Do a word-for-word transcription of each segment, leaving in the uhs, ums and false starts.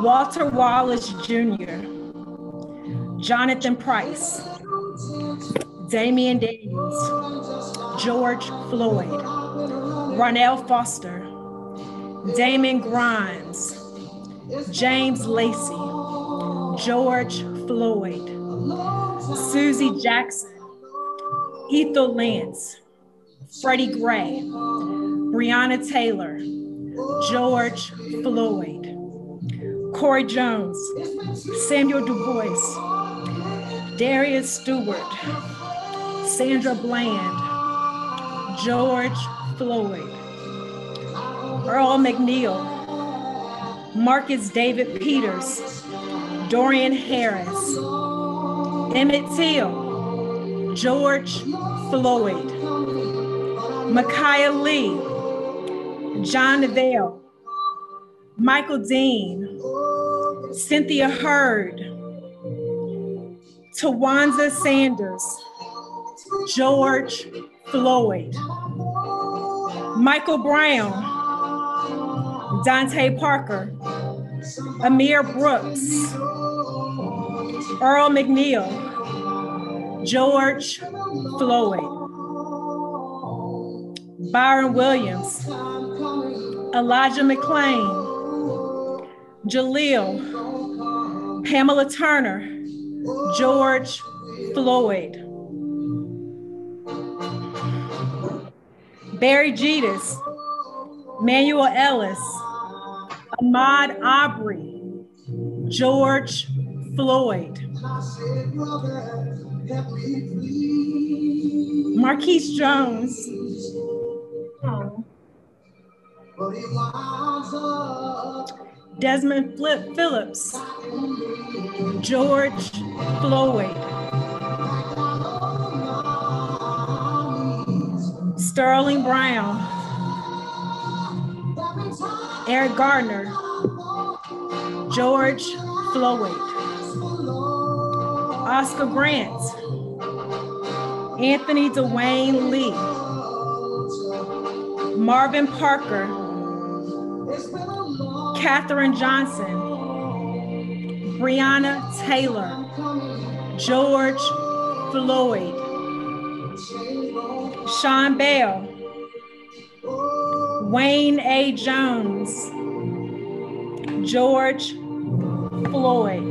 Walter Wallace Junior, Jonathan Price, Damian Daniels, George Floyd, Ronell Foster, Damon Grimes, James Lacey, George Floyd, Susie Jackson, Ethel Lance, Freddie Gray, Breonna Taylor, George Floyd, Corey Jones, Samuel Du Bois, Darius Stewart, Sandra Bland, George Floyd, Earl McNeil, Marcus David Peters, Dorian Harris, Emmett Till, George Floyd, Micaiah Lee, John Neville, Michael Dean, Cynthia Hurd, Tawanza Sanders, George Floyd, Michael Brown, Dante Parker, Amir Brooks, Earl McNeil, George Floyd, Byron Williams, Elijah McClain, Jaleel, Pamela Turner, George Floyd, Barry Jetis, Manuel Ellis, Ahmaud Arbery, George Floyd, Marquise Jones, Desmond Flip Phillips, George Floyd, Sterling Brown, Eric Gardner, George Floyd, Oscar Grant, Anthony Dwayne Lee, Marvin Parker, Katherine Johnson, Breonna Taylor, George Floyd, Sean Bell, Wayne A. Jones, George Floyd.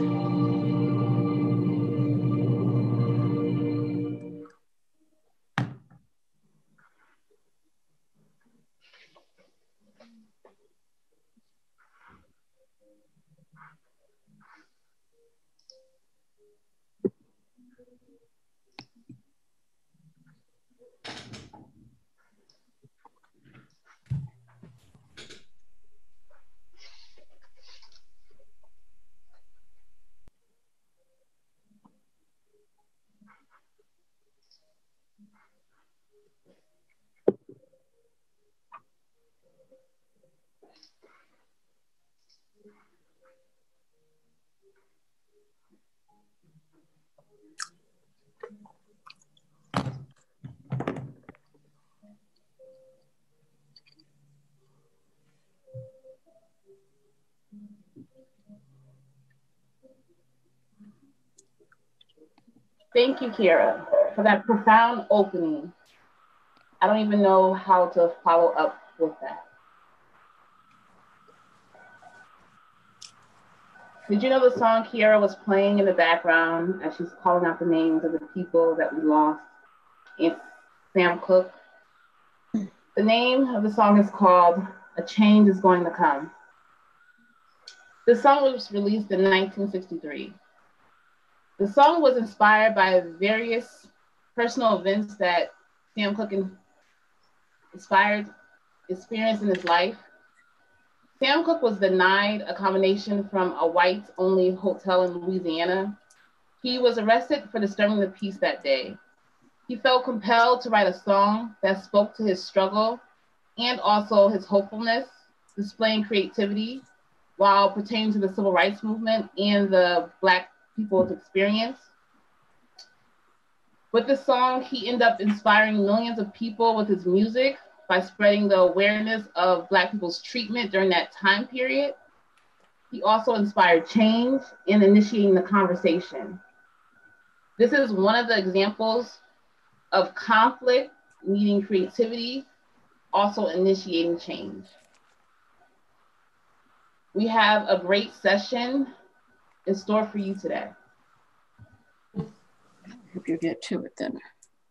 Thank you, Kiera, for that profound opening. I don't even know how to follow up with that. Did you know the song Kiera was playing in the background as she's calling out the names of the people that we lost in Sam Cooke? The name of the song is called A Change Is Going to Come. The song was released in nineteen sixty-three. The song was inspired by various personal events that Sam Cooke inspired, experienced in his life. Sam Cooke was denied accommodation from a whites-only hotel in Louisiana. He was arrested for disturbing the peace that day. He felt compelled to write a song that spoke to his struggle and also his hopefulness, displaying creativity while pertaining to the civil rights movement and the Black people's experience. With the song, he ended up inspiring millions of people with his music by spreading the awareness of Black people's treatment during that time period. He also inspired change in initiating the conversation. This is one of the examples of conflict needing creativity, also initiating change. We have a great session in store for you today. Hope you get to it then.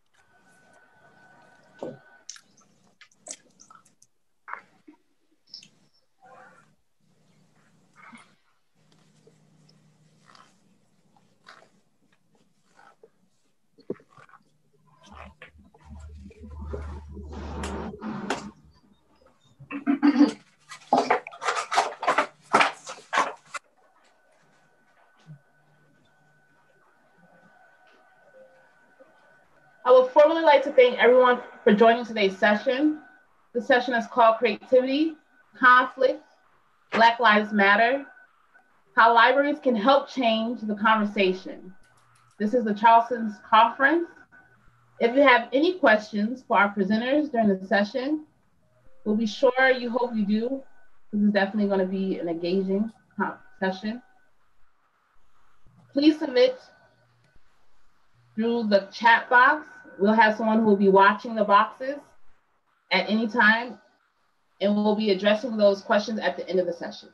I would formally like to thank everyone for joining today's session. The session is called Creativity, Conflict, Black Lives Matter, How Libraries Can Help Change the Conversation. This is the Charleston's conference. If you have any questions for our presenters during the session, we'll be sure you hope you do. This is definitely going to be an engaging session. Please submit through the chat box. We'll have someone who will be watching the boxes at any time, and we'll be addressing those questions at the end of the session.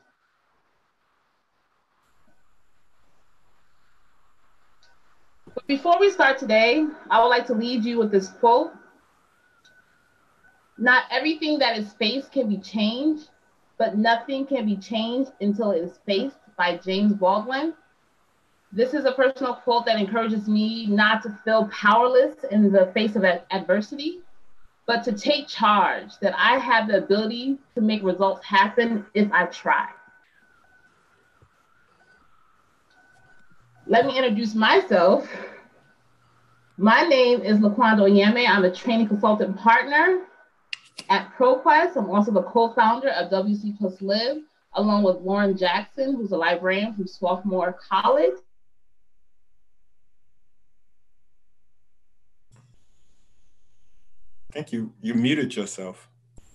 But before we start today, I would like to leave you with this quote. Not everything that is faced can be changed, but nothing can be changed until it is faced, by James Baldwin. This is a personal quote that encourages me not to feel powerless in the face of adversity, but to take charge, that I have the ability to make results happen if I try. Let me introduce myself. My name is Laquanda Onyeme. I'm a training consultant partner at ProQuest. I'm also the co-founder of W C Plus Live, along with Lauren Jackson, who's a librarian from Swarthmore College. I think you, you muted yourself.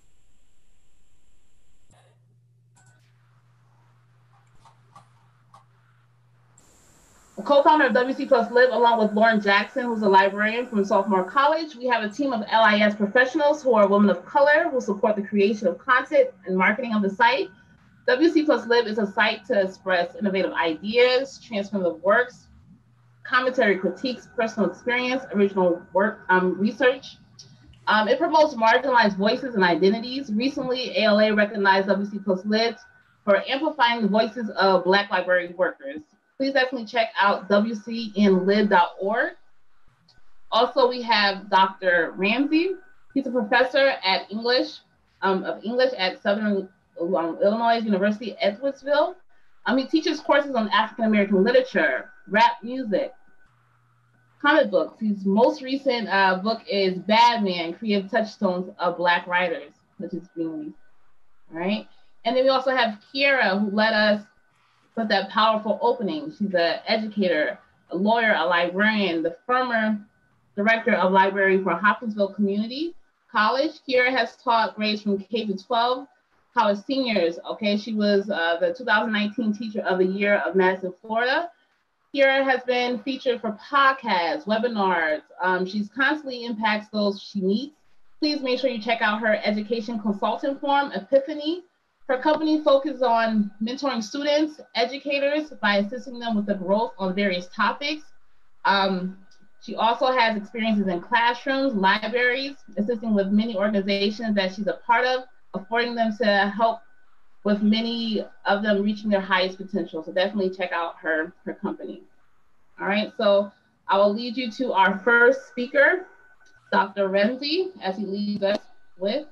A co-founder of W C Plus Live, along with Lauren Jackson, who's a librarian from Swarthmore College. We have a team of L I S professionals who are women of color who support the creation of content and marketing of the site. W C Plus Live is a site to express innovative ideas, transformative works, commentary critiques, personal experience, original work, um, research. Um, it promotes marginalized voices and identities. Recently, A L A recognized W C Plus Live for amplifying the voices of Black library workers. Please definitely check out W C N live dot org. Also, we have Doctor Rambsy. He's a professor at English, um, of English at Southern um, Illinois University, Edwardsville. Um, he teaches courses on African-American literature, rap music, comic books. His most recent uh, book is Bad Man, Creative Touchstones of Black Writers, which is being released, all right? And then we also have Kiera, who led us with that powerful opening. She's an educator, a lawyer, a librarian, the former director of library for Hopkinsville Community College. Kiera has taught grades from K to twelve, college seniors, okay? She was uh, the two thousand nineteen Teacher of the Year of Madison, Florida. Kiera has been featured for podcasts, webinars. Um, she's constantly impacts those she meets. Please make sure you check out her education consulting forum, Epiphany. Her company focuses on mentoring students, educators, by assisting them with the growth on various topics. Um, she also has experiences in classrooms, libraries, assisting with many organizations that she's a part of, affording them to help with many of them reaching their highest potential. So definitely check out her, her company. All right, so I will lead you to our first speaker, Doctor Rambsy, as he leads us with.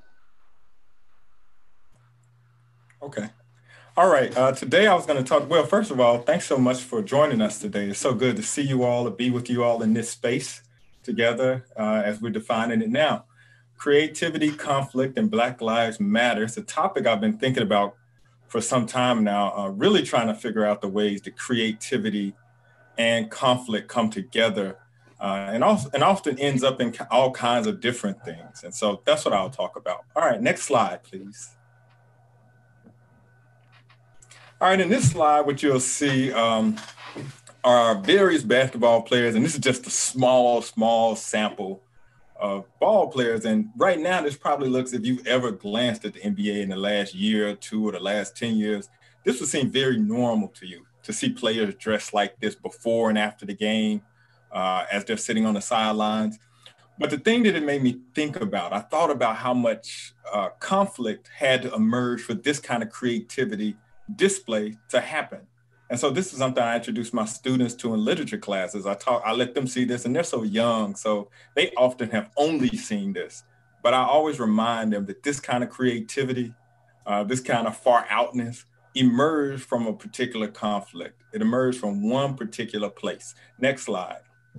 Okay. All right, uh, today I was gonna talk, well, first of all, thanks so much for joining us today. It's so good to see you all, to be with you all in this space together uh, as we're defining it now. Creativity, conflict, and Black Lives Matter. It's a topic I've been thinking about for some time now, uh, really trying to figure out the ways that creativity and conflict come together uh, and, also, and often ends up in all kinds of different things. And so that's what I'll talk about. All right, next slide, please. All right, in this slide, what you'll see um, are various basketball players, and this is just a small, small sample of ball players. And right now, this probably looks, if you've ever glanced at the N B A in the last year or two or the last ten years, this would seem very normal to you to see players dressed like this before and after the game uh, as they're sitting on the sidelines. But the thing that it made me think about, I thought about how much uh, conflict had to emerge for this kind of creativity display to happen. And so this is something I introduce my students to in literature classes. I talk, I let them see this, and they're so young, so they often have only seen this. But I always remind them that this kind of creativity, uh, this kind of far outness emerged from a particular conflict. It emerged from one particular place. Next slide.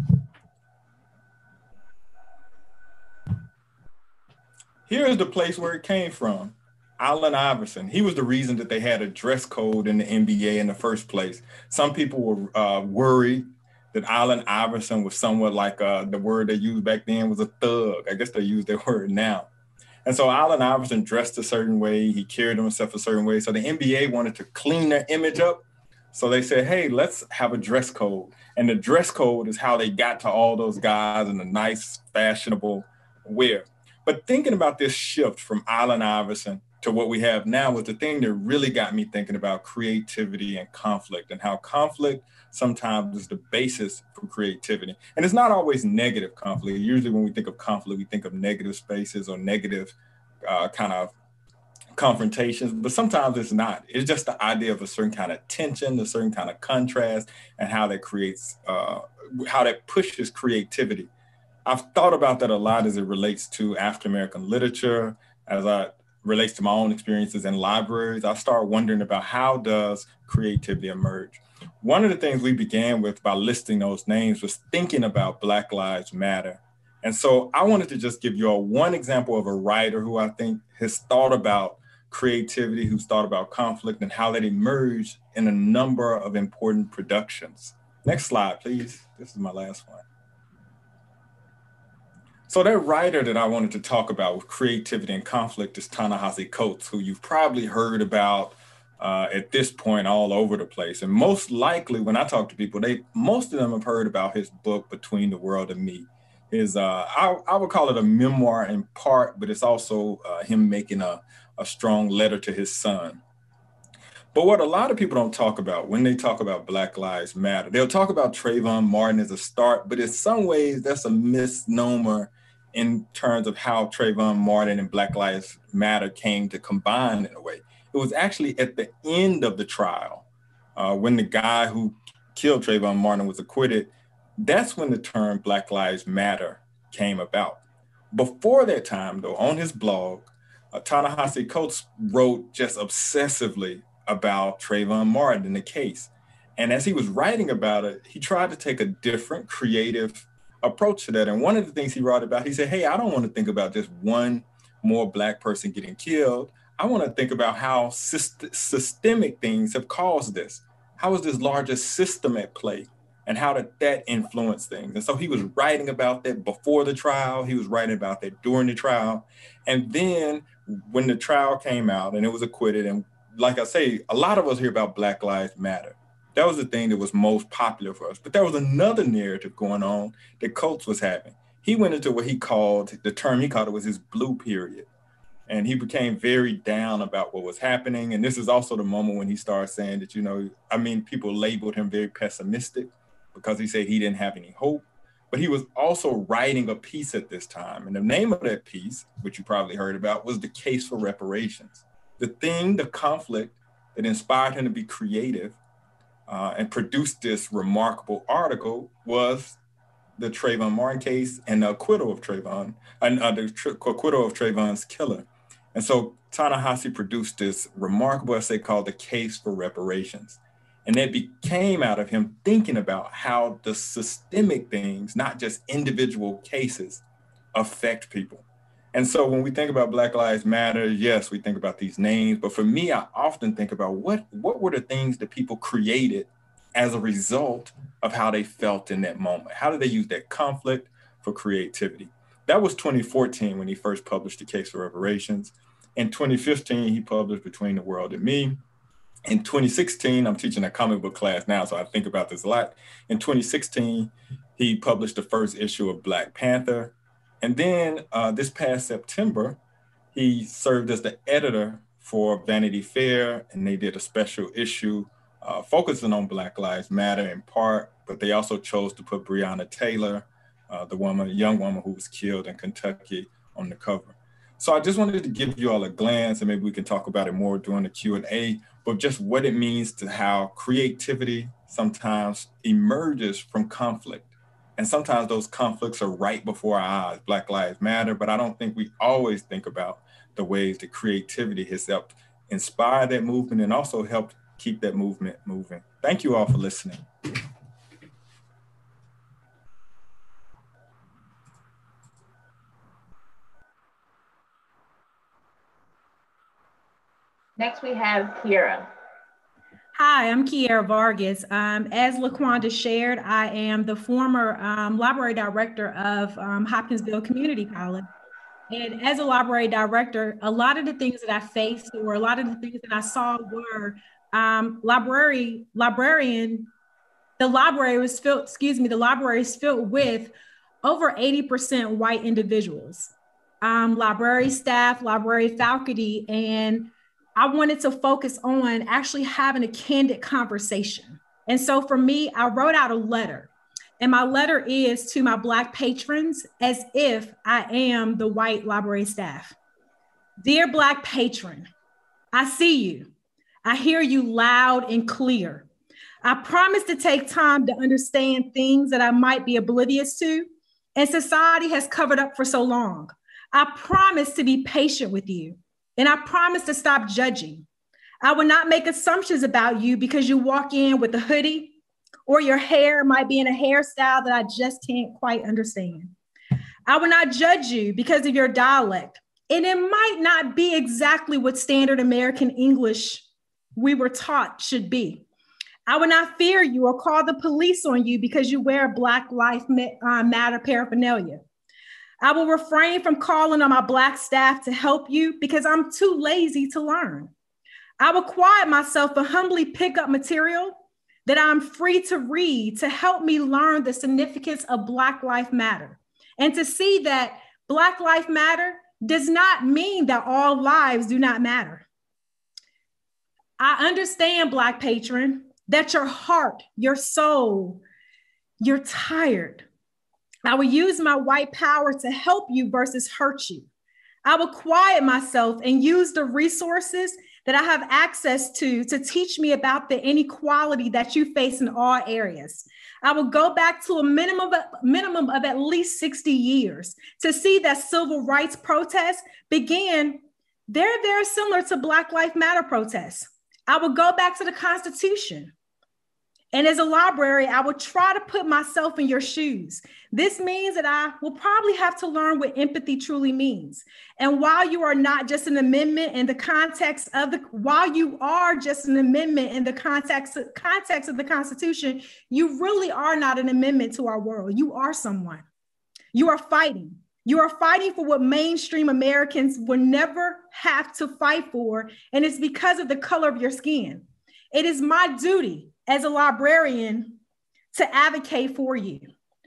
Here's the place where it came from. Allen Iverson. He was the reason that they had a dress code in the N B A in the first place. Some people were uh, worried that Allen Iverson was somewhat like uh, the word they used back then was a thug. I guess they use that word now. And so Allen Iverson dressed a certain way. He carried himself a certain way. So the N B A wanted to clean their image up. So they said, hey, let's have a dress code. And the dress code is how they got to all those guys in the nice, fashionable wear. But thinking about this shift from Allen Iverson to what we have now was the thing that really got me thinking about creativity and conflict, and how conflict sometimes is the basis for creativity. And it's not always negative conflict. Usually when we think of conflict, we think of negative spaces or negative uh, kind of confrontations, but sometimes it's not. It's just the idea of a certain kind of tension, a certain kind of contrast, and how that creates, uh, how that pushes creativity. I've thought about that a lot as it relates to African-American literature, as I relates to my own experiences in libraries. I start wondering about how does creativity emerge? One of the things we began with by listing those names was thinking about Black Lives Matter. And so I wanted to just give you all one example of a writer who I think has thought about creativity, who's thought about conflict, and how that emerged in a number of important productions. Next slide, please. This is my last one. So that writer that I wanted to talk about with creativity and conflict is Ta-Nehisi Coates, who you've probably heard about uh, at this point all over the place. And most likely when I talk to people, they most of them have heard about his book, Between the World and Me. His, uh, I, I would call it a memoir in part, but it's also uh, him making a, a strong letter to his son. But what a lot of people don't talk about when they talk about Black Lives Matter, they'll talk about Trayvon Martin as a start, but in some ways that's a misnomer in terms of how Trayvon Martin and Black Lives Matter came to combine in a way. It was actually at the end of the trial, uh, when the guy who killed Trayvon Martin was acquitted, that's when the term Black Lives Matter came about. Before that time, though, on his blog, uh, Ta-Nehisi Coates wrote just obsessively about Trayvon Martin and the case. And as he was writing about it, he tried to take a different creative approach to that. And one of the things he wrote about, he said, hey, I don't want to think about just one more Black person getting killed. I want to think about how syst- systemic things have caused this. How is this larger system at play? And how did that influence things? And so he was writing about that before the trial. He was writing about that during the trial. And then when the trial came out and it was acquitted, and like I say, a lot of us hear about Black Lives Matter. That was the thing that was most popular for us. But there was another narrative going on that Coates was having. He went into what he called, the term he called it was his blue period. And he became very down about what was happening. And this is also the moment when he started saying that, you know, I mean, people labeled him very pessimistic because he said he didn't have any hope. But he was also writing a piece at this time. And the name of that piece, which you probably heard about, was The Case for Reparations. The thing, the conflict that inspired him to be creative Uh, and produced this remarkable article was the Trayvon Martin case and the acquittal of Trayvon, and uh, the tr- acquittal of Trayvon's killer. And so Ta-Nehisi produced this remarkable essay called The Case for Reparations. And that became out of him thinking about how the systemic things, not just individual cases, affect people. And so when we think about Black Lives Matter, yes, we think about these names. But for me, I often think about what, what were the things that people created as a result of how they felt in that moment? How did they use that conflict for creativity? That was twenty fourteen when he first published The Case for Reparations. In twenty fifteen, he published Between the World and Me. In twenty sixteen, I'm teaching a comic book class now, so I think about this a lot. In twenty sixteen, he published the first issue of Black Panther. And then uh, this past September, he served as the editor for Vanity Fair, and they did a special issue uh, focusing on Black Lives Matter in part, but they also chose to put Breonna Taylor, uh, the woman, young woman who was killed in Kentucky, on the cover. So I just wanted to give you all a glance, and maybe we can talk about it more during the Q and A, but just what it means to how creativity sometimes emerges from conflict. And sometimes those conflicts are right before our eyes. Black Lives Matter, but I don't think we always think about the ways that creativity has helped inspire that movement and also helped keep that movement moving. Thank you all for listening. Next, we have Kiera. Hi, I'm Kiera Vargas. Um, as LaQuanda shared, I am the former um, library director of um, Hopkinsville Community College. And as a library director, a lot of the things that I faced or a lot of the things that I saw were um, library, librarian, the library was filled, excuse me, the library is filled with over eighty percent white individuals, um, library staff, library faculty, and I wanted to focus on actually having a candid conversation. And so for me, I wrote out a letter. And my letter is to my Black patrons as if I am the white library staff. Dear Black patron, I see you. I hear you loud and clear. I promise to take time to understand things that I might be oblivious to and society has covered up for so long. I promise to be patient with you. And I promise to stop judging. I will not make assumptions about you because you walk in with a hoodie or your hair might be in a hairstyle that I just can't quite understand. I will not judge you because of your dialect. And it might not be exactly what standard American English we were taught should be. I will not fear you or call the police on you because you wear Black Lives Matter paraphernalia. I will refrain from calling on my Black staff to help you because I'm too lazy to learn. I will quiet myself and humbly pick up material that I'm free to read to help me learn the significance of Black Lives Matter and to see that Black Lives Matter does not mean that all lives do not matter. I understand, Black patron, that your heart, your soul, you're tired. I will use my white power to help you versus hurt you. I will quiet myself and use the resources that I have access to to teach me about the inequality that you face in all areas. I will go back to a minimum of, minimum of at least sixty years to see that civil rights protests began. They're very similar to Black Lives Matter protests. I will go back to the Constitution. And as a library, I will try to put myself in your shoes. This means that I will probably have to learn what empathy truly means. And while you are not just an amendment in the context of the, while you are just an amendment in the context, context of the Constitution, you really are not an amendment to our world. You are someone. You are fighting. You are fighting for what mainstream Americans will never have to fight for. And it's because of the color of your skin. It is my duty as a librarian to advocate for you.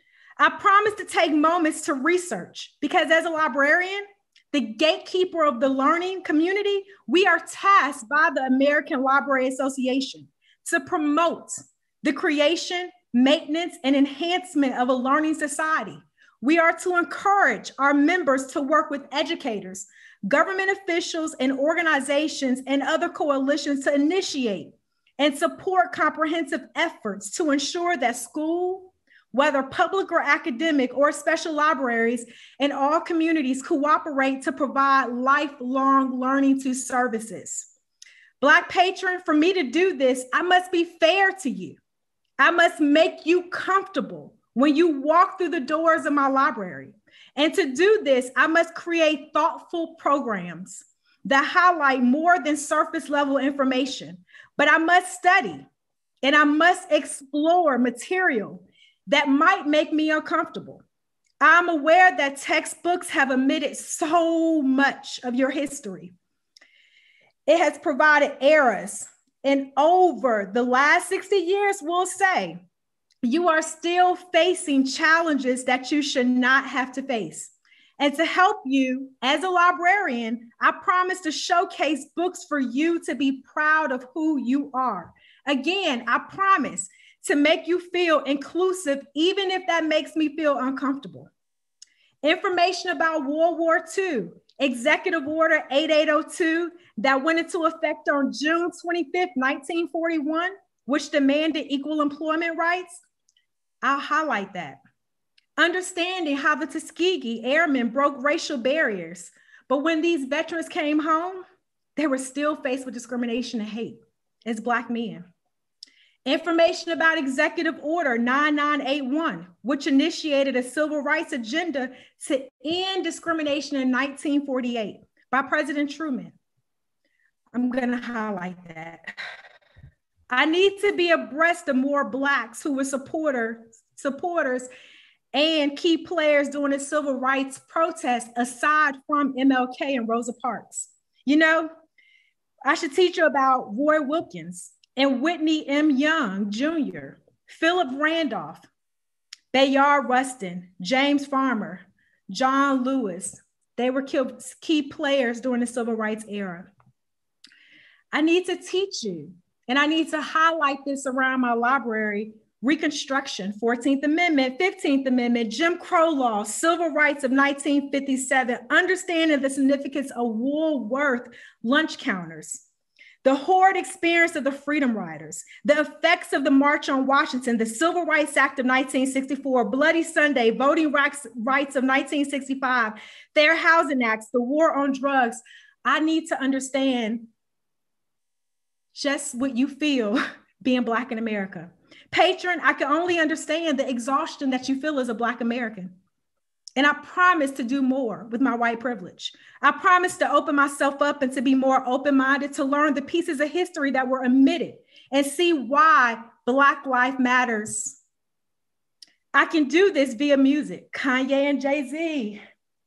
I promise to take moments to research because as a librarian, the gatekeeper of the learning community, we are tasked by the American Library Association to promote the creation, maintenance, and enhancement of a learning society. We are to encourage our members to work with educators, government officials, and organizations and other coalitions to initiate and support comprehensive efforts to ensure that school, whether public or academic or special libraries in all communities cooperate to provide lifelong learning to services. Black patron, for me to do this, I must be fair to you. I must make you comfortable when you walk through the doors of my library. And to do this, I must create thoughtful programs that highlight more than surface level information. But I must study and I must explore material that might make me uncomfortable. I'm aware that textbooks have omitted so much of your history. It has provided eras and over the last sixty years will say, you are still facing challenges that you should not have to face. And to help you as a librarian, I promise to showcase books for you to be proud of who you are. Again, I promise to make you feel inclusive, even if that makes me feel uncomfortable. Information about World War Two, Executive Order eighty-eight oh two that went into effect on June twenty-fifth, nineteen forty-one, which demanded equal employment rights. I'll highlight that. Understanding how the Tuskegee Airmen broke racial barriers, but when these veterans came home, they were still faced with discrimination and hate as Black men. Information about Executive Order ninety-nine eighty-one, which initiated a civil rights agenda to end discrimination in nineteen forty-eight by President Truman. I'm gonna highlight that. I need to be abreast of more Blacks who were supporters, supporters and key players during the civil rights protests aside from M L K and Rosa Parks. You know, I should teach you about Roy Wilkins and Whitney M. Young Junior, Philip Randolph, Bayard Rustin, James Farmer, John Lewis. They were key players during the civil rights era. I need to teach you, and I need to highlight this around my library: Reconstruction, fourteenth Amendment, fifteenth Amendment, Jim Crow law, civil rights of nineteen fifty-seven, understanding the significance of Woolworth lunch counters, the horrid experience of the Freedom Riders, the effects of the March on Washington, the Civil Rights Act of nineteen sixty-four, Bloody Sunday, Voting Rights of nineteen sixty-five, Fair Housing Acts, the war on drugs. I need to understand just what you feel being Black in America. Patron, I can only understand the exhaustion that you feel as a Black American. And I promise to do more with my white privilege. I promise to open myself up and to be more open-minded, to learn the pieces of history that were omitted and see why Black life matters. I can do this via music. Kanye and Jay-Z,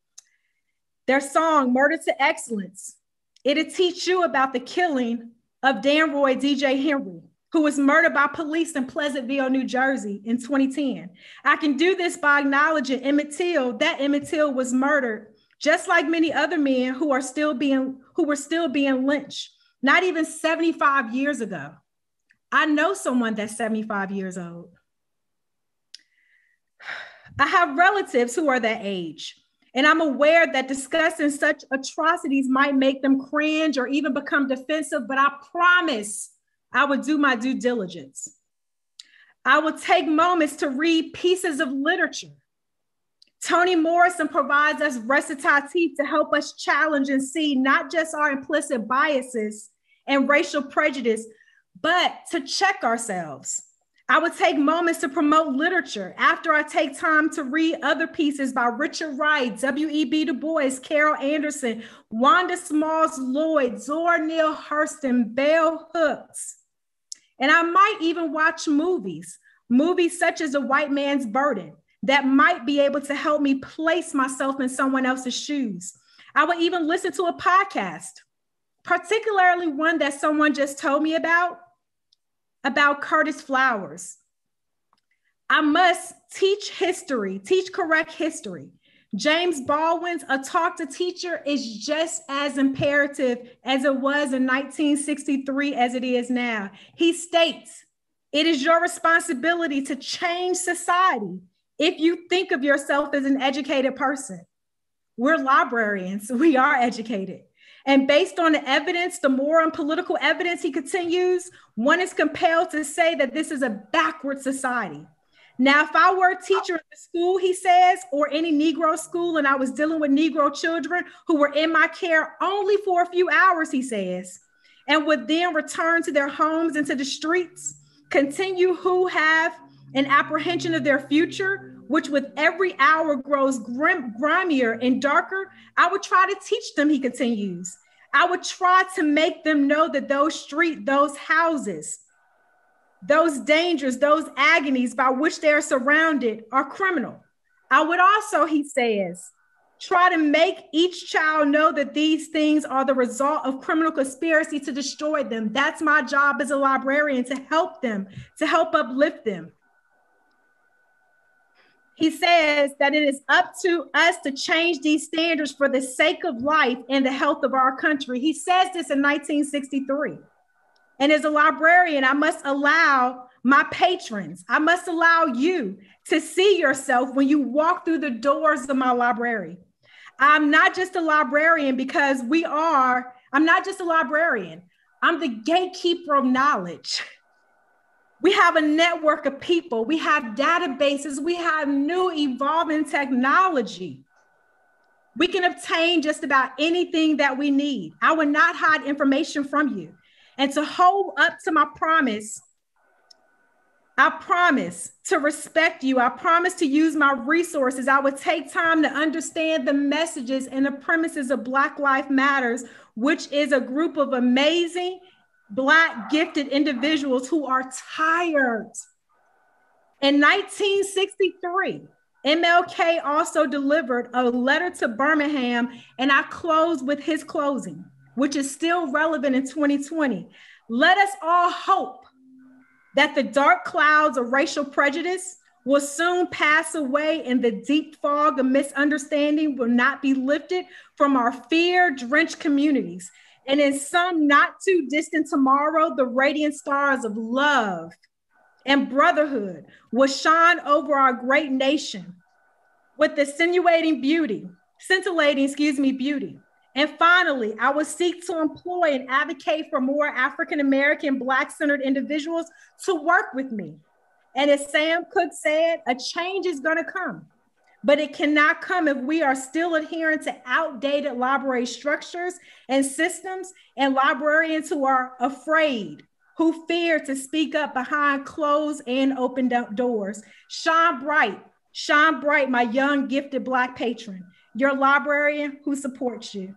their song, Murder to Excellence. It'll teach you about the killing of Danroy D J Henry, who was murdered by police in Pleasantville, New Jersey in twenty ten. I can do this by acknowledging Emmett Till, that Emmett Till was murdered, just like many other men who are still being, who were still being lynched, not even seventy-five years ago. I know someone that's seventy-five years old. I have relatives who are that age, and I'm aware that discussing such atrocities might make them cringe or even become defensive, but I promise I would do my due diligence. I will take moments to read pieces of literature. Toni Morrison provides us recitative to help us challenge and see not just our implicit biases and racial prejudice, but to check ourselves. I would take moments to promote literature after I take time to read other pieces by Richard Wright, W E B Du Bois, Carol Anderson, Wanda Smalls Lloyd, Zora Neale Hurston, Bell Hooks. And I might even watch movies, movies such as A White Man's Burden, that might be able to help me place myself in someone else's shoes. I would even listen to a podcast, particularly one that someone just told me about, about Curtis Flowers. I must teach history, teach correct history. James Baldwin's A Talk to Teacher is just as imperative as it was in nineteen sixty-three as it is now. He states, it is your responsibility to change society if you think of yourself as an educated person. We're librarians, we are educated. And based on the evidence, the moral and political evidence, he continues, one is compelled to say that this is a backward society. Now, if I were a teacher in the school, he says, or any Negro school, and I was dealing with Negro children who were in my care only for a few hours, he says, and would then return to their homes and to the streets, continue who have an apprehension of their future, which with every hour grows grim, grimier and darker, I would try to teach them, he continues. I would try to make them know that those streets, those houses, those dangers, those agonies by which they are surrounded are criminal. I would also, he says, try to make each child know that these things are the result of criminal conspiracy to destroy them. That's my job as a librarian, to help them, to help uplift them. He says that it is up to us to change these standards for the sake of life and the health of our country. He says this in nineteen sixty-three. And as a librarian, I must allow my patrons, I must allow you to see yourself when you walk through the doors of my library. I'm not just a librarian because we are, I'm not just a librarian. I'm the gatekeeper of knowledge. We have a network of people. We have databases. We have new evolving technology. We can obtain just about anything that we need. I will not hide information from you. And to hold up to my promise, I promise to respect you. I promise to use my resources. I would take time to understand the messages and the premises of Black Lives Matters, which is a group of amazing Black gifted individuals who are tired. In nineteen sixty-three, M L K also delivered a letter to Birmingham, and I close with his closing, which is still relevant in twenty twenty. Let us all hope that the dark clouds of racial prejudice will soon pass away and the deep fog of misunderstanding will not be lifted from our fear-drenched communities. And in some not too distant tomorrow, the radiant stars of love and brotherhood will shine over our great nation with the scintillating beauty, scintillating, excuse me, beauty. And finally, I will seek to employ and advocate for more African-American Black-centered individuals to work with me. And as Sam Cooke said, a change is gonna come, but it cannot come if we are still adhering to outdated library structures and systems, and librarians who are afraid, who fear to speak up behind closed and open doors. Shine bright, shine bright, my young, gifted Black patron, your librarian who supports you.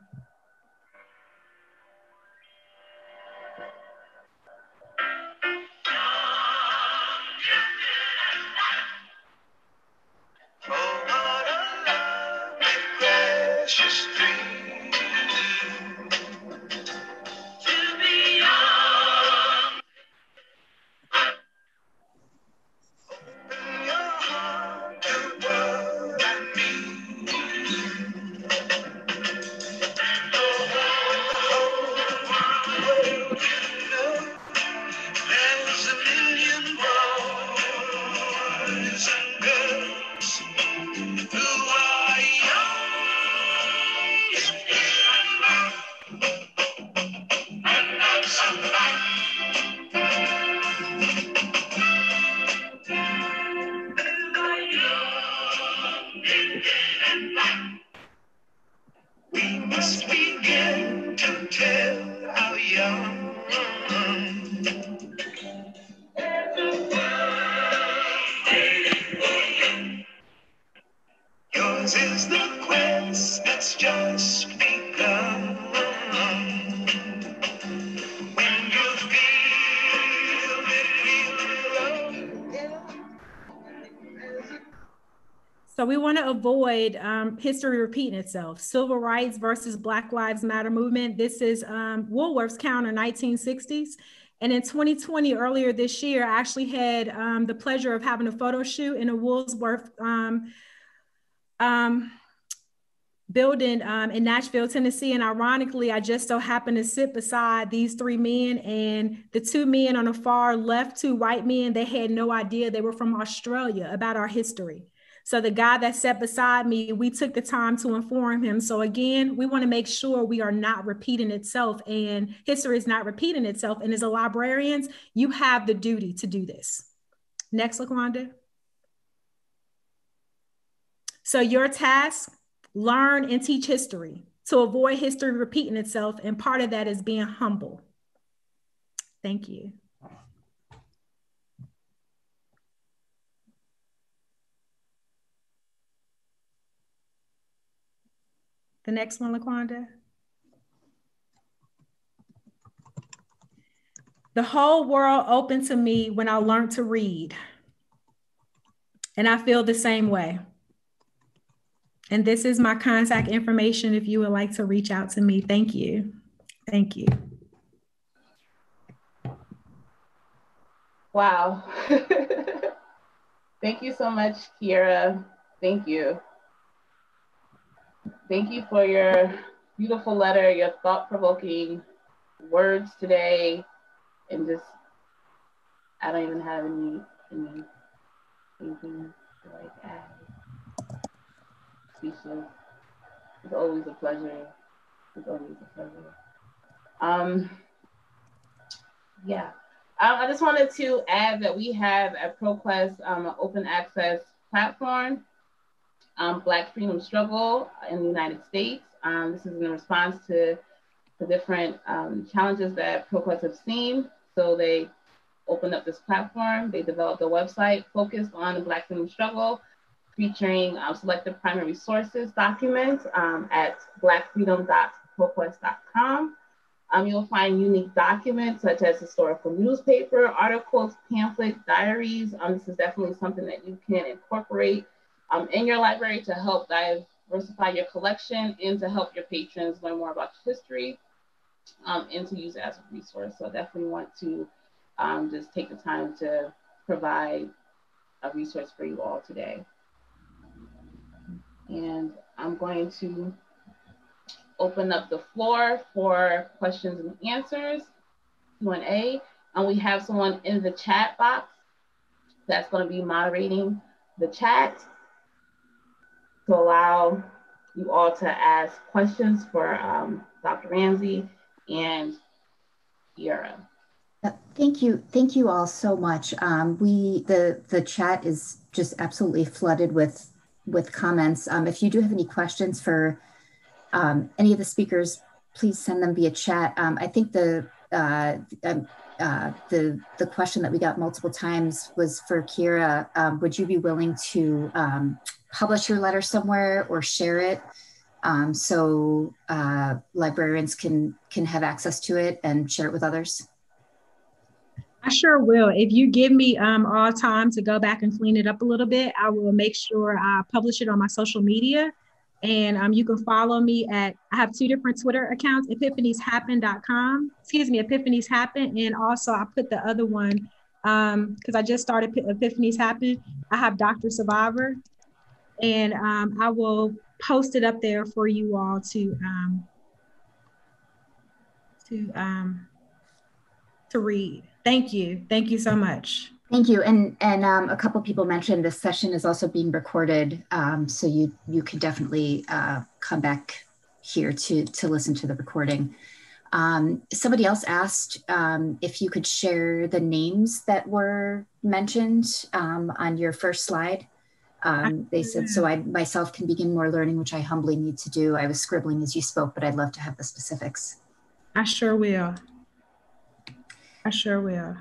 So we want to avoid um, history repeating itself. Civil rights versus Black Lives Matter movement. This is um, Woolworth's counter nineteen sixties. And in twenty twenty, earlier this year, I actually had um, the pleasure of having a photo shoot in a Woolworth um, um, building um, in Nashville, Tennessee. And ironically, I just so happened to sit beside these three men, and the two men on the far left, two white men, they had no idea they were from Australia about our history. So the guy that sat beside me, we took the time to inform him. So again, we want to make sure we are not repeating itself, and history is not repeating itself. And as a librarians, you have the duty to do this. Next, LaQuanda. So your task, learn and teach history to avoid history repeating itself. And part of that is being humble. Thank you. The next one, LaQuanda. The whole world opened to me when I learned to read. And I feel the same way. And this is my contact information if you would like to reach out to me. Thank you. Thank you. Wow. Thank you so much, Kiera. Thank you. Thank you for your beautiful letter, your thought-provoking words today, and just, I don't even have any, any anything to like add. Speechless. It's always a pleasure. It's always a pleasure. Um, yeah. I just wanted to add that we have at ProQuest um, an open access platform, um, Black Freedom Struggle in the United States. Um, this is in response to the different um, challenges that ProQuest have seen. So they opened up this platform. They developed a website focused on the Black Freedom Struggle, featuring um, selected primary sources documents um, at black freedom dot proquest dot com. Um, you'll find unique documents such as historical newspaper, articles, pamphlets, diaries. Um, this is definitely something that you can incorporate um, in your library to help diversify your collection and to help your patrons learn more about history um, and to use it as a resource. So I definitely want to um, just take the time to provide a resource for you all today. And I'm going to open up the floor for questions and answers, Q and A. And we have someone in the chat box that's going to be moderating the chat to allow you all to ask questions for um, Doctor Rambsy and Kiera. Thank you. Thank you all so much. Um, we, the, the chat is just absolutely flooded with, with comments. Um, if you do have any questions for Um, any of the speakers, please send them via chat. Um, I think the, uh, um, uh, the the question that we got multiple times was for Kiera. Um, would you be willing to um, publish your letter somewhere or share it um, so uh, librarians can can have access to it and share it with others? I sure will. If you give me um, all time to go back and clean it up a little bit, I will make sure I publish it on my social media. And um, you can follow me at, I have two different Twitter accounts, epiphanies happen dot com, excuse me, Epiphanies Happen. And also I put the other one, um, cause I just started Epiphanies Happen. I have Doctor Survivor, and um, I will post it up there for you all to, um, to, um, to read. Thank you. Thank you so much. Thank you. And and um, a couple people mentioned this session is also being recorded, um, so you you could definitely uh, come back here to to listen to the recording. Um, somebody else asked um, if you could share the names that were mentioned um, on your first slide. Um, they said, so I myself can begin more learning, which I humbly need to do. I was scribbling as you spoke, but I'd love to have the specifics. I sure will. I sure will.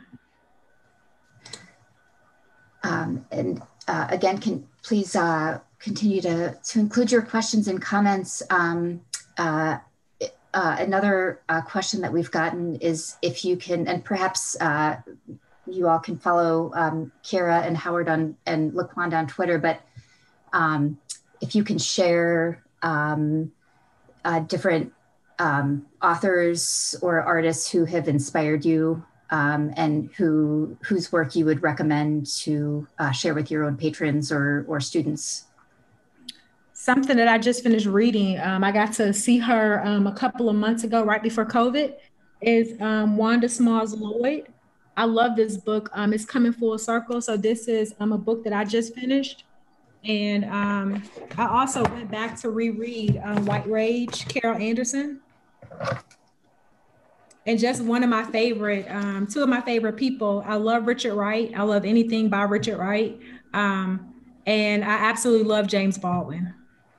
Um, and uh, again, can please uh, continue to, to include your questions and comments. Um, uh, uh, another uh, question that we've gotten is if you can, and perhaps uh, you all can follow um, Kiera and Howard on, and LaQuanda on Twitter, but um, if you can share um, uh, different um, authors or artists who have inspired you Um, and who whose work you would recommend to uh, share with your own patrons or, or students? Something that I just finished reading, um, I got to see her um, a couple of months ago, right before COVID, is um, Wanda Smalls Lloyd. I love this book. Um, it's coming full circle. So this is um, a book that I just finished. And um, I also went back to reread um, White Rage, Carol Anderson. And just one of my favorite, um, two of my favorite people. I love Richard Wright. I love anything by Richard Wright. Um, and I absolutely love James Baldwin.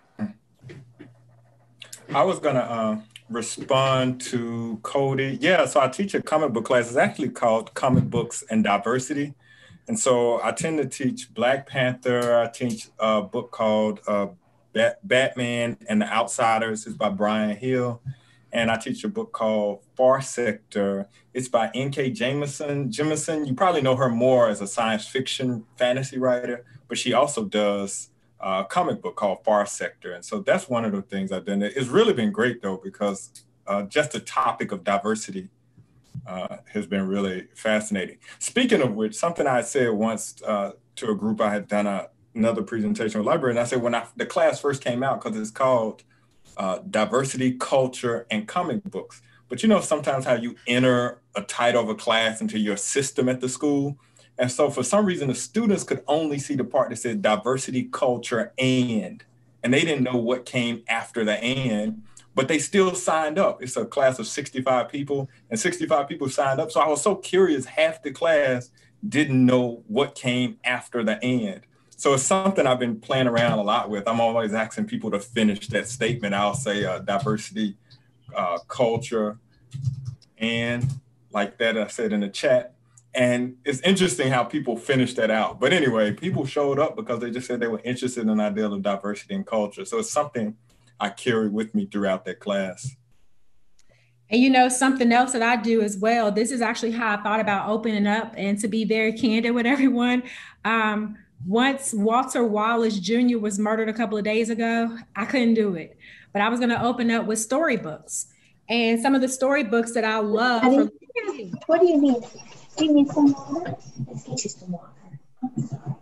I was gonna uh, respond to Cody. Yeah, so I teach a comic book class. It's actually called Comic Books and Diversity. And so I tend to teach Black Panther. I teach a book called uh, Bat Batman and the Outsiders. It's by Brian Hill. And I teach a book called Far Sector. It's by N K Jemisin. Jemisin, you probably know her more as a science fiction fantasy writer, but she also does uh, comic book called Far Sector. And so that's one of the things I've done. It's really been great though, because uh, just the topic of diversity uh, has been really fascinating. Speaking of which, something I said once uh, to a group, I had done a, another presentation with library, and I said when I, the class first came out, because it's called uh, Diversity, Culture, and Comic Books. But you know, sometimes how you enter a title of a class into your system at the school. And so for some reason, the students could only see the part that said diversity, culture, and, and they didn't know what came after the and, but they still signed up. It's a class of sixty-five people, and sixty-five people signed up. So I was so curious, half the class didn't know what came after the and. So it's something I've been playing around a lot with. I'm always asking people to finish that statement. I'll say uh, diversity, uh, culture, and like that I said in the chat. And it's interesting how people finish that out. But anyway, people showed up because they just said they were interested in the idea of diversity and culture. So it's something I carry with me throughout that class. And you know, something else that I do as well, this is actually how I thought about opening up, and to be very candid with everyone. Um, once Walter Wallace Junior was murdered a couple of days ago, I couldn't do it. But I was going to open up with storybooks. And some of the storybooks that I love. Honey, for- what do you need? Do you need some water? Let's get you some water. I'm sorry.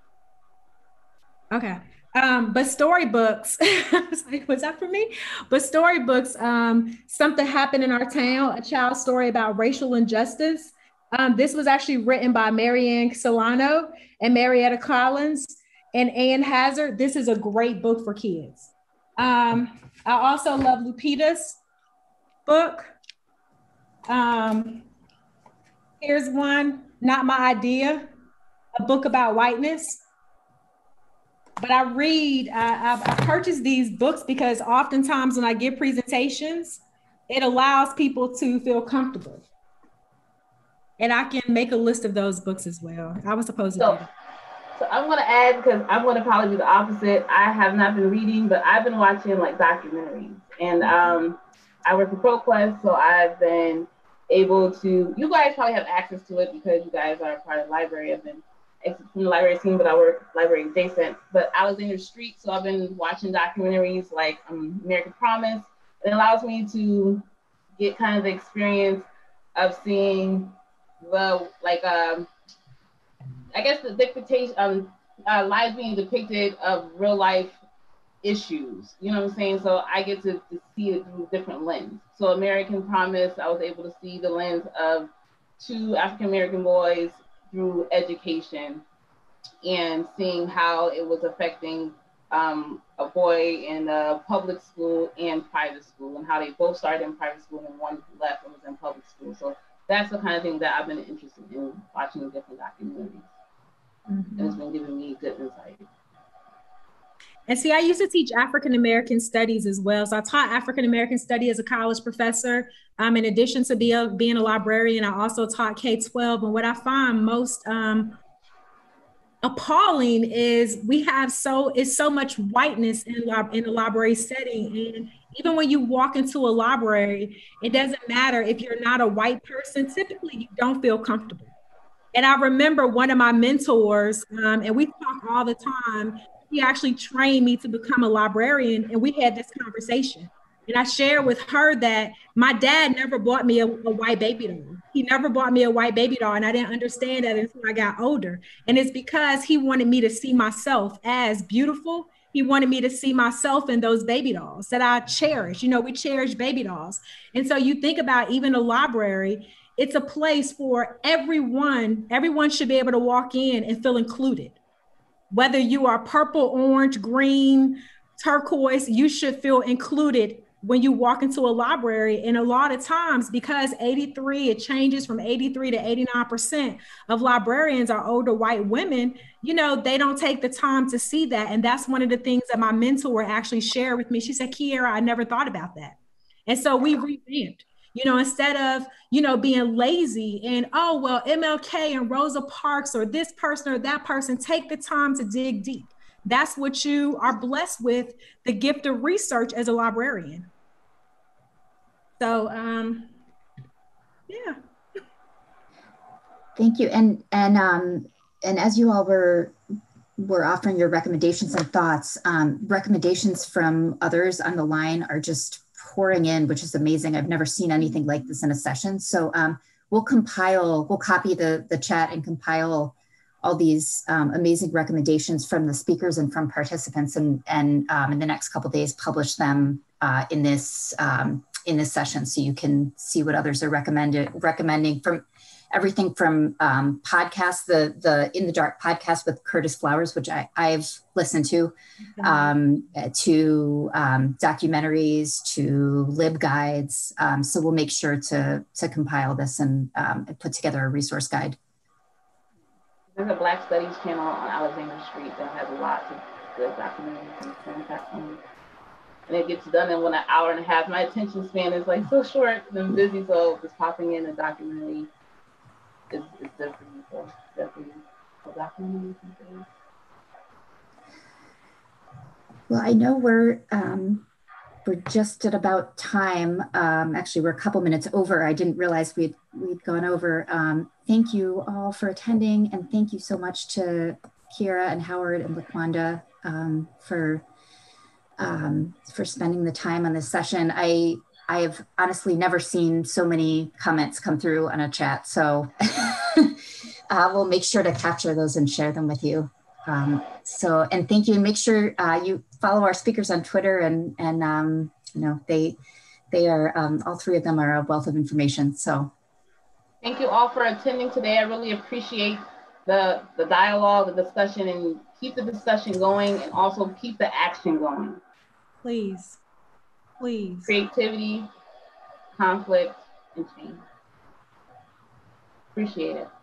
Okay. Um, but storybooks, I was like, was that for me? But storybooks, um, something happened in our town, a child story about racial injustice. Um, this was actually written by Marianne Solano and Marietta Collins and Ann Hazard. This is a great book for kids. Um, I also love Lupita's book. Um, here's one, Not My Idea, a book about whiteness. But I read, I, I purchase these books because oftentimes when I give presentations, it allows people to feel comfortable. And I can make a list of those books as well. I was supposed to so, do that. So I'm going to add, because I'm going to probably be the opposite. I have not been reading, but I've been watching like documentaries. And um, I work for ProQuest, so I've been able to, you guys probably have access to it because you guys are part of the library. I've been from the library team, but I work library adjacent. But I was in the street, so I've been watching documentaries like um, American Promise. It allows me to get kind of the experience of seeing the, like, um, I guess the dictation, um, uh, lives being depicted of real life issues, you know what I'm saying? So I get to, to see it through a different lens. So American Promise, I was able to see the lens of two African-American boys through education and seeing how it was affecting um, a boy in a public school and private school, and how they both started in private school and one left and was in public school. So that's the kind of thing that I've been interested in, watching different documentaries. Mm-hmm. And it's been giving me good insight. And see, I used to teach African-American studies as well. So I taught African-American study as a college professor. Um, in addition to be a, being a librarian, I also taught K twelve. And what I find most um, appalling is we have so, it's so much whiteness in, in the library setting. And even when you walk into a library, it doesn't matter if you're not a white person, typically you don't feel comfortable. And I remember one of my mentors, um, and we talk all the time, he actually trained me to become a librarian, and we had this conversation. And I shared with her that my dad never bought me a, a white baby doll. He never bought me a white baby doll, and I didn't understand that until I got older. And it's because he wanted me to see myself as beautiful. He wanted me to see myself in those baby dolls that I cherish. You know, we cherish baby dolls. And so you think about even a library, it's a place for everyone. Everyone should be able to walk in and feel included. Whether you are purple, orange, green, turquoise, you should feel included when you walk into a library. And a lot of times, because eighty-three, it changes from eighty-three to eighty-nine percent of librarians are older white women, you know, they don't take the time to see that. And that's one of the things that my mentor actually shared with me. She said, Kiera, I never thought about that. And so we revamped. You know, instead of, you know, being lazy and, oh, well, M L K and Rosa Parks or this person or that person, take the time to dig deep. That's what you are blessed with, the gift of research as a librarian. So, um, yeah. Thank you. And, and, um, and as you all were were offering your recommendations and thoughts. Um, recommendations from others on the line are just pouring in, which is amazing. I've never seen anything like this in a session. So um, we'll compile, we'll copy the, the chat and compile all these um, amazing recommendations from the speakers and from participants, and, and um, in the next couple of days, publish them uh, in this um, in this session, so you can see what others are recommended recommending, from everything from um, podcasts, the the In the Dark podcast with Curtis Flowers, which I, I've listened to, um, to um, documentaries, to lib guides. Um, so we'll make sure to to compile this and um, put together a resource guide. There's a Black Studies channel on Alexander Street that has lots of good documentaries and film, and it gets done in one an hour and a half. My attention span is like so short and I'm busy, so just popping in a documentary is, is good for me. So definitely a documentary. Well, I know we're um, we're just at about time. Um, actually, we're a couple minutes over. I didn't realize we'd we'd gone over. Um, thank you all for attending, and thank you so much to Kiera and Howard and LaQuanda um, for um, for spending the time on this session. I I have honestly never seen so many comments come through on a chat, so uh, we'll make sure to capture those and share them with you. Um, so, and thank you, and make sure uh, you follow our speakers on Twitter, and, and um, you know, they, they are, um, all three of them are a wealth of information, so. Thank you all for attending today. I really appreciate the, the dialogue, the discussion, and keep the discussion going, and also keep the action going. Please, please. Creativity, conflict, and change. Appreciate it.